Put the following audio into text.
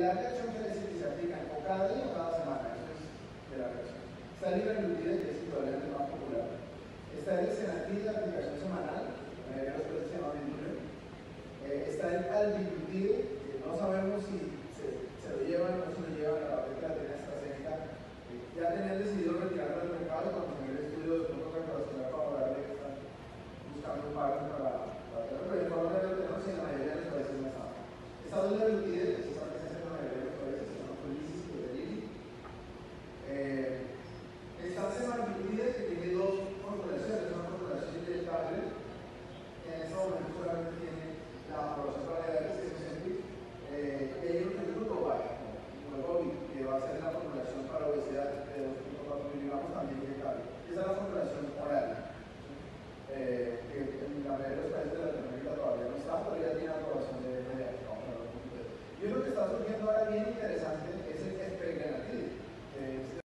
Plan de acción quiere decir que se aplican o cada día o cada semana, eso es de la versión. Está el Libre Embutida, que es probablemente el más popular. Está el Senatí de aplicación semanal, la mayoría de los se llama Vendue. Está el Albibutide, que no sabemos si